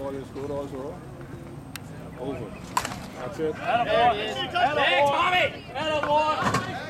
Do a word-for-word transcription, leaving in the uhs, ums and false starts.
ball is good also. Over. That's it. Attaboy. Attaboy. Tommy! Attaboy!